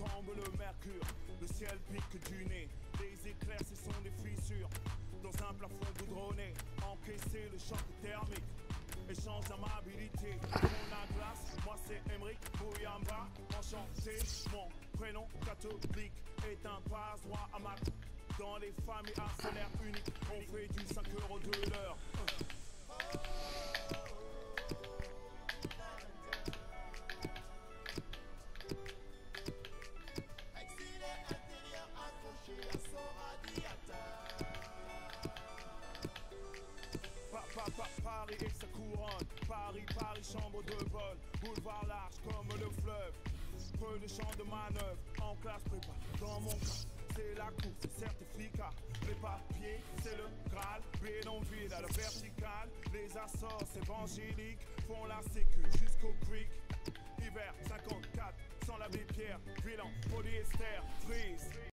tombe le mercure, le ciel pique du nez, les éclairs ce sont des fissures, dans un plafond goudronné, encaisser le choc thermique, échange d'amabilité, on a glace, moi c'est Emric Bouyamba, enchanté, mon prénom catholique est un passe-droit à ma dans les familles à salaire unique, on fait du 5 € de l'heure. Paris et sa couronne, Paris, chambre de bonne, boulevard large comme le fleuve, peu de champs de manœuvre, en classe prépa, dans mon cas, c'est la course, certificat, les papiers, c'est le Graal, bidonville à la verticale, les assorts évangéliques font la sécu jusqu'au creek, hiver 54, sans la pierre, bilan, polyester, frise.